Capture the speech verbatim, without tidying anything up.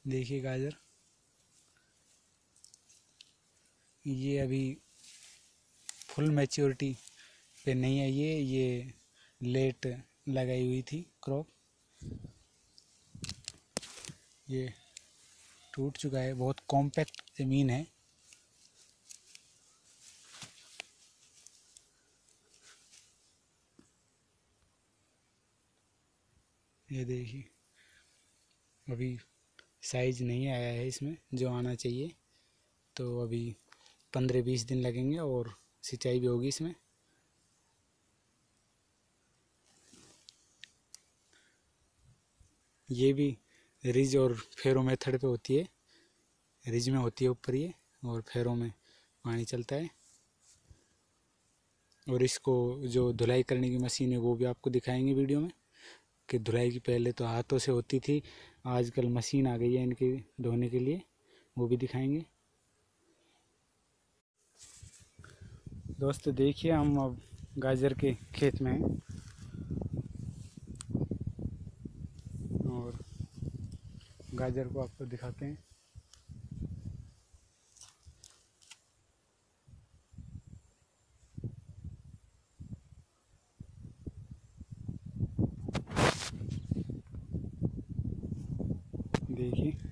देखिए गाजर, ये अभी फुल मैच्योरिटी पे नहीं आई है, ये लेट लगाई हुई थी क्रॉप। ये टूट चुका है, बहुत कॉम्पैक्ट ज़मीन है। ये देखिए, अभी साइज नहीं आया है इसमें जो आना चाहिए, तो अभी पंद्रह बीस दिन लगेंगे और सिंचाई भी होगी इसमें। ये भी रिज और फेरो मेथड पे होती है। रिज में होती है ऊपर ये, और फेरो में पानी चलता है। और इसको जो धुलाई करने की मशीन है वो भी आपको दिखाएंगे वीडियो में, कि धुलाई की पहले तो हाथों से होती थी, आजकल मशीन आ गई है इनके धोने के लिए, वो भी दिखाएंगे। दोस्तों देखिए, हम अब गाजर के खेत में हैं और गाजर को आपको दिखाते हैं। देखिए,